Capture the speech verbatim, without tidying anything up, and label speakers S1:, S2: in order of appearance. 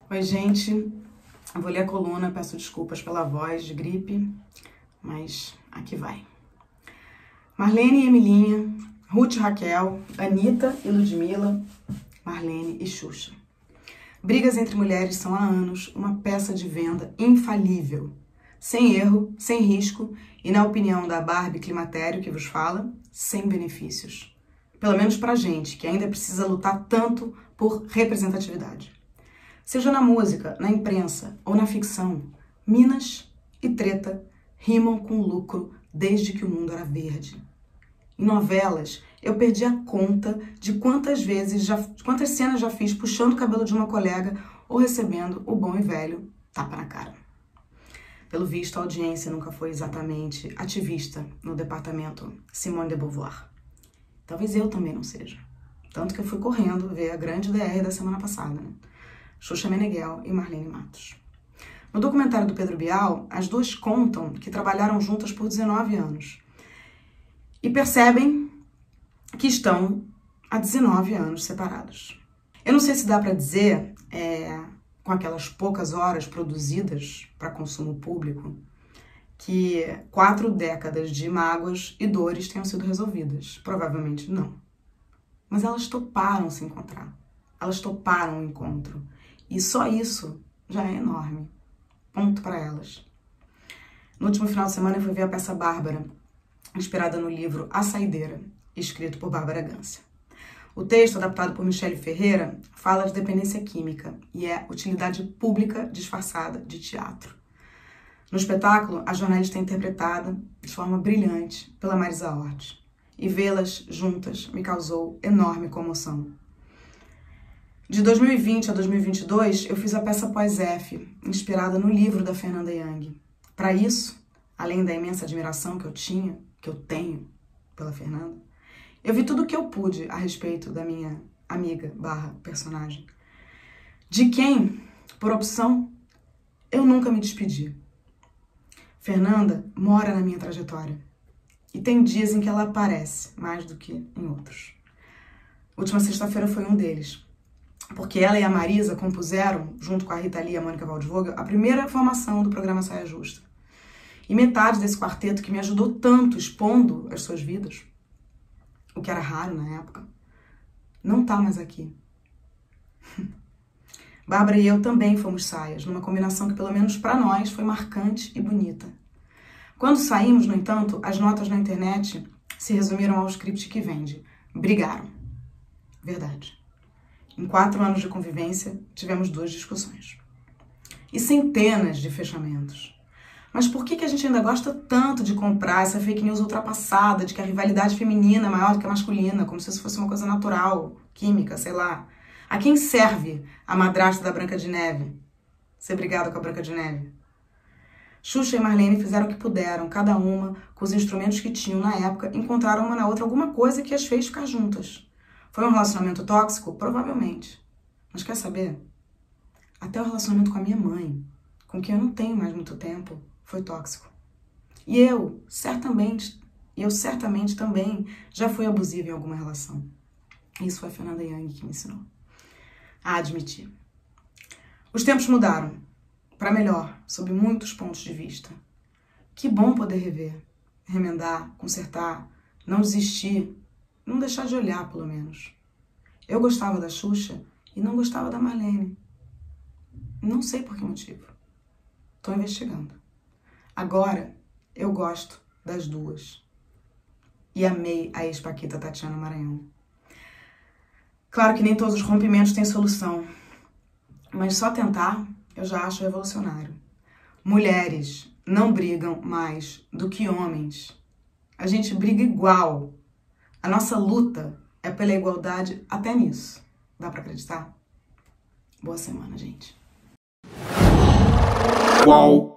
S1: Oi, gente. Eu vou ler a coluna, peço desculpas pela voz de gripe, mas aqui vai. Marlene e Emilinha, Ruth e Raquel, Anitta e Ludmilla, Marlene e Xuxa. Brigas entre mulheres são há anos uma peça de venda infalível, sem erro, sem risco e, na opinião da Barbie Climatério que vos fala, sem benefícios. Pelo menos pra gente, que ainda precisa lutar tanto por representatividade. Seja na música, na imprensa ou na ficção, Minas e treta rimam com lucro desde que o mundo era verde. Em novelas, eu perdi a conta de quantas vezes, já, quantas cenas já fiz puxando o cabelo de uma colega ou recebendo o bom e velho tapa na cara. Pelo visto, a audiência nunca foi exatamente ativista no departamento Simone de Beauvoir. Talvez eu também não seja. Tanto que eu fui correndo ver a grande D R da semana passada, né? Xuxa Meneghel e Marlene Matos. No documentário do Pedro Bial, as duas contam que trabalharam juntas por dezenove anos e percebem que estão há dezenove anos separados. Eu não sei se dá para dizer, é, com aquelas poucas horas produzidas para consumo público, que quatro décadas de mágoas e dores tenham sido resolvidas. Provavelmente não. Mas elas toparam se encontrar. Elas toparam o encontro. E só isso já é enorme. Ponto para elas. No último final de semana eu fui ver a peça Bárbara, inspirada no livro A Saideira, escrito por Bárbara Gância. O texto, adaptado por Michele Ferreira, fala de dependência química e é utilidade pública disfarçada de teatro. No espetáculo, a jornalista é interpretada de forma brilhante pela Marisa Hort. E vê-las juntas me causou enorme comoção. De dois mil e vinte a dois mil e vinte e dois, eu fiz a peça Pós-F, inspirada no livro da Fernanda Young. Para isso, além da imensa admiração que eu tinha, que eu tenho pela Fernanda, eu vi tudo o que eu pude a respeito da minha amiga barra personagem, de quem, por opção, eu nunca me despedi. Fernanda mora na minha trajetória e tem dias em que ela aparece mais do que em outros. Última sexta-feira foi um deles, porque ela e a Marisa compuseram, junto com a Rita Lee e a Mônica Waldvogel, a primeira formação do programa Saia Justa. E metade desse quarteto que me ajudou tanto expondo as suas vidas, o que era raro na época, não tá mais aqui. Bárbara e eu também fomos saias, numa combinação que pelo menos para nós foi marcante e bonita. Quando saímos, no entanto, as notas na internet se resumiram ao script que vende. Brigaram. Verdade. Em quatro anos de convivência, tivemos duas discussões. E centenas de fechamentos. Mas por que que a gente ainda gosta tanto de comprar essa fake news ultrapassada de que a rivalidade feminina é maior do que a masculina, como se isso fosse uma coisa natural, química, sei lá? A quem serve a madrasta da Branca de Neve? Ser brigada com a Branca de Neve? Xuxa e Marlene fizeram o que puderam, cada uma, com os instrumentos que tinham na época, encontraram uma na outra alguma coisa que as fez ficar juntas. Foi um relacionamento tóxico? Provavelmente. Mas quer saber? Até o relacionamento com a minha mãe, com quem eu não tenho mais muito tempo, foi tóxico. E eu, certamente, eu certamente também já fui abusiva em alguma relação. Isso foi a Fernanda Young que me ensinou a admitir. Os tempos mudaram, para melhor, sob muitos pontos de vista. Que bom poder rever, remendar, consertar, não desistir, não deixar de olhar, pelo menos. Eu gostava da Xuxa e não gostava da Marlene. Não sei por que motivo. Estou investigando. Agora, eu gosto das duas. E amei a ex-paquita Tatiana Maranhão. Claro que nem todos os rompimentos têm solução, mas só tentar eu já acho revolucionário. Mulheres não brigam mais do que homens. A gente briga igual. A nossa luta é pela igualdade até nisso. Dá pra acreditar? Boa semana, gente.
S2: Uau!